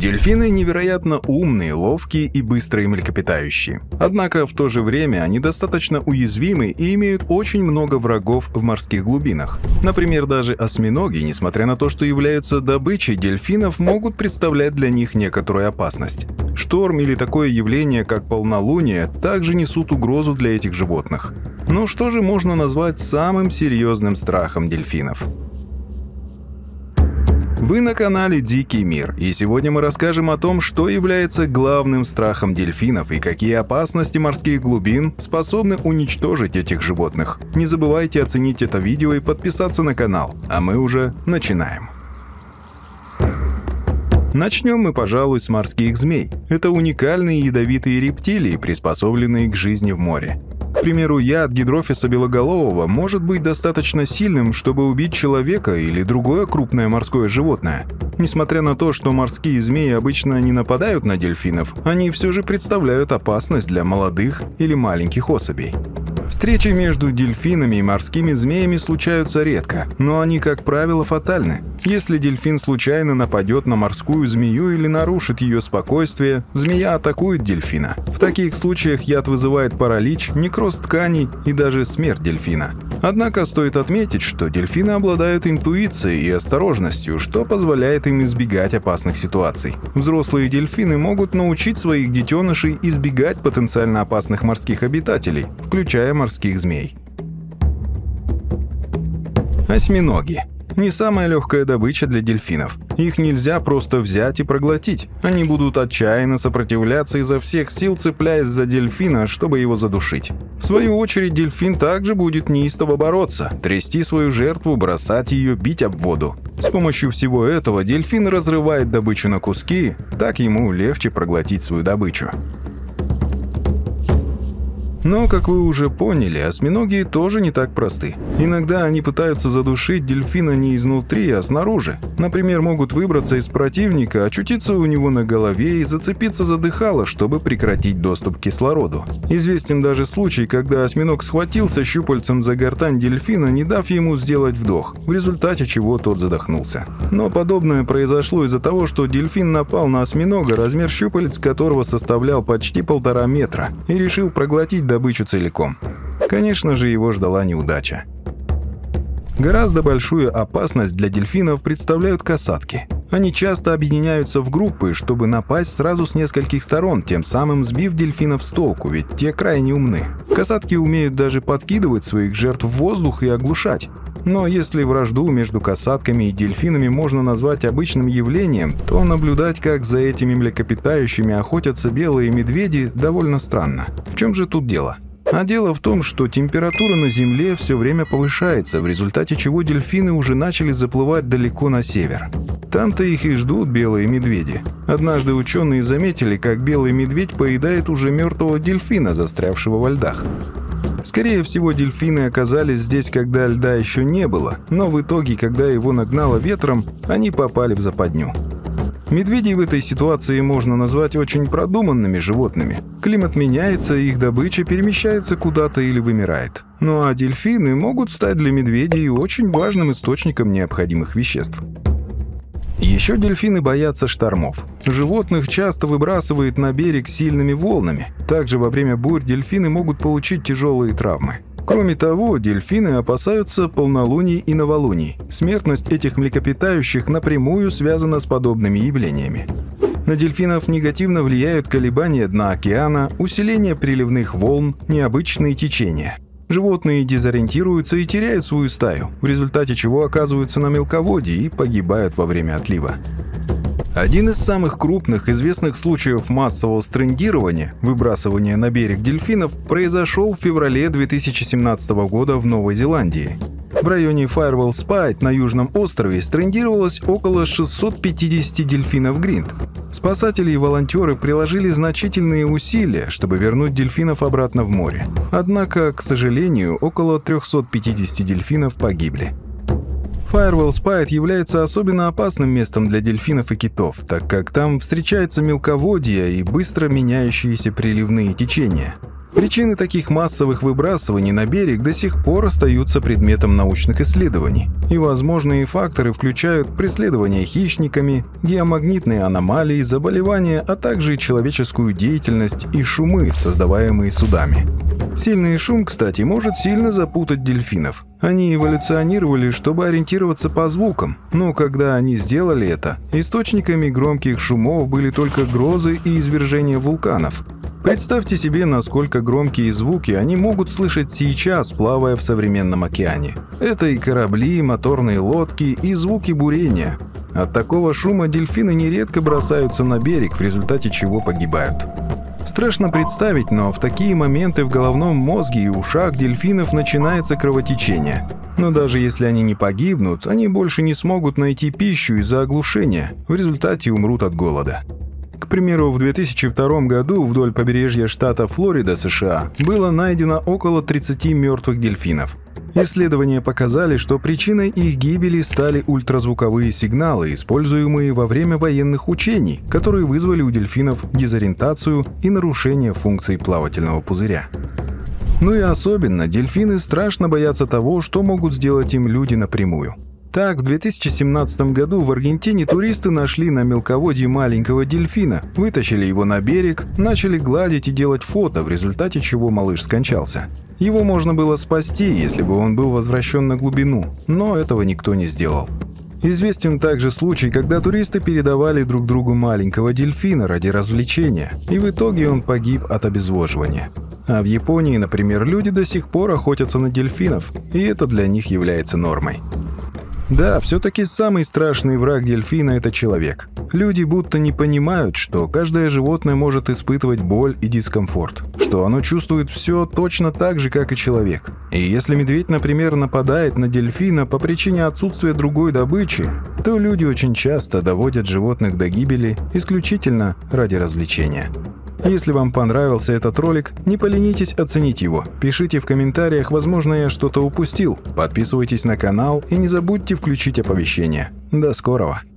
Дельфины невероятно умные, ловкие и быстрые млекопитающие. Однако в то же время они достаточно уязвимы и имеют очень много врагов в морских глубинах. Например, даже осьминоги, несмотря на то, что являются добычей дельфинов, могут представлять для них некоторую опасность. Шторм или такое явление, как полнолуние, также несут угрозу для этих животных. Но что же можно назвать самым серьезным страхом дельфинов? Вы на канале Дикий мир, и сегодня мы расскажем о том, что является главным страхом дельфинов и какие опасности морских глубин способны уничтожить этих животных. Не забывайте оценить это видео и подписаться на канал, а мы уже начинаем. Начнем мы, пожалуй, с морских змей. Это уникальные ядовитые рептилии, приспособленные к жизни в море. К примеру, яд гидрофиса белоголового может быть достаточно сильным, чтобы убить человека или другое крупное морское животное. Несмотря на то, что морские змеи обычно не нападают на дельфинов, они все же представляют опасность для молодых или маленьких особей. Встречи между дельфинами и морскими змеями случаются редко, но они, как правило, фатальны. Если дельфин случайно нападет на морскую змею или нарушит ее спокойствие, змея атакует дельфина. В таких случаях яд вызывает паралич, некроз тканей и даже смерть дельфина. Однако стоит отметить, что дельфины обладают интуицией и осторожностью, что позволяет им избегать опасных ситуаций. Взрослые дельфины могут научить своих детенышей избегать потенциально опасных морских обитателей, включая морских змей. Осьминоги. Не самая легкая добыча для дельфинов. Их нельзя просто взять и проглотить. Они будут отчаянно сопротивляться изо всех сил, цепляясь за дельфина, чтобы его задушить. В свою очередь, дельфин также будет неистово бороться, трясти свою жертву, бросать ее, бить об воду. С помощью всего этого дельфин разрывает добычу на куски, так ему легче проглотить свою добычу. Но, как вы уже поняли, осьминоги тоже не так просты. Иногда они пытаются задушить дельфина не изнутри, а снаружи. Например, могут выбраться из противника, очутиться у него на голове и зацепиться за дыхало, чтобы прекратить доступ к кислороду. Известен даже случай, когда осьминог схватился щупальцем за гортань дельфина, не дав ему сделать вдох, в результате чего тот задохнулся. Но подобное произошло из-за того, что дельфин напал на осьминога, размер щупалец которого составлял почти 1,5 метра, и решил проглотить добычу целиком. Конечно же, его ждала неудача. Гораздо большую опасность для дельфинов представляют касатки. Они часто объединяются в группы, чтобы напасть сразу с нескольких сторон, тем самым сбив дельфинов с толку, ведь те крайне умны. Касатки умеют даже подкидывать своих жертв в воздух и оглушать. Но если вражду между касатками и дельфинами можно назвать обычным явлением, то наблюдать, как за этими млекопитающими охотятся белые медведи, довольно странно. В чем же тут дело? А дело в том, что температура на Земле все время повышается, в результате чего дельфины уже начали заплывать далеко на север. Там-то их и ждут белые медведи. Однажды ученые заметили, как белый медведь поедает уже мертвого дельфина, застрявшего во льдах. Скорее всего, дельфины оказались здесь, когда льда еще не было, но в итоге, когда его нагнало ветром, они попали в западню. Медведей в этой ситуации можно назвать очень продуманными животными. Климат меняется, их добыча перемещается куда-то или вымирает. Ну а дельфины могут стать для медведей очень важным источником необходимых веществ. Еще дельфины боятся штормов. Животных часто выбрасывает на берег сильными волнами. Также во время бурь дельфины могут получить тяжелые травмы. Кроме того, дельфины опасаются полнолуний и новолуний. Смертность этих млекопитающих напрямую связана с подобными явлениями. На дельфинов негативно влияют колебания дна океана, усиление приливных волн, необычные течения. Животные дезориентируются и теряют свою стаю, в результате чего оказываются на мелководье и погибают во время отлива. Один из самых крупных известных случаев массового стрендирования, выбрасывания на берег дельфинов, произошел в феврале 2017 года в Новой Зеландии. В районе Firewall Spite на Южном острове стрендировалось около 650 дельфинов Гринд. Спасатели и волонтеры приложили значительные усилия, чтобы вернуть дельфинов обратно в море. Однако, к сожалению, около 350 дельфинов погибли. Firewall Spite является особенно опасным местом для дельфинов и китов, так как там встречаются мелководья и быстро меняющиеся приливные течения. Причины таких массовых выбрасываний на берег до сих пор остаются предметом научных исследований, и возможные факторы включают преследование хищниками, геомагнитные аномалии, заболевания, а также человеческую деятельность и шумы, создаваемые судами. Сильный шум, кстати, может сильно запутать дельфинов. Они эволюционировали, чтобы ориентироваться по звукам, но когда они сделали это, источниками громких шумов были только грозы и извержения вулканов. Представьте себе, насколько громкие звуки они могут слышать сейчас, плавая в современном океане. Это и корабли, моторные лодки, и звуки бурения. От такого шума дельфины нередко бросаются на берег, в результате чего погибают. Страшно представить, но в такие моменты в головном мозге и ушах дельфинов начинается кровотечение. Но даже если они не погибнут, они больше не смогут найти пищу из-за оглушения, в результате умрут от голода. К примеру, в 2002 году вдоль побережья штата Флорида, США, было найдено около 30 мертвых дельфинов. Исследования показали, что причиной их гибели стали ультразвуковые сигналы, используемые во время военных учений, которые вызвали у дельфинов дезориентацию и нарушение функций плавательного пузыря. Ну и особенно дельфины страшно боятся того, что могут сделать им люди напрямую. Так, в 2017 году в Аргентине туристы нашли на мелководье маленького дельфина, вытащили его на берег, начали гладить и делать фото, в результате чего малыш скончался. Его можно было спасти, если бы он был возвращен на глубину, но этого никто не сделал. Известен также случай, когда туристы передавали друг другу маленького дельфина ради развлечения, и в итоге он погиб от обезвоживания. А в Японии, например, люди до сих пор охотятся на дельфинов, и это для них является нормой. Да, все-таки самый страшный враг дельфина – это человек. Люди будто не понимают, что каждое животное может испытывать боль и дискомфорт, что оно чувствует все точно так же, как и человек. И если медведь, например, нападает на дельфина по причине отсутствия другой добычи, то люди очень часто доводят животных до гибели исключительно ради развлечения. Если вам понравился этот ролик, не поленитесь оценить его. Пишите в комментариях, возможно, я что-то упустил. Подписывайтесь на канал и не забудьте включить оповещения. До скорого!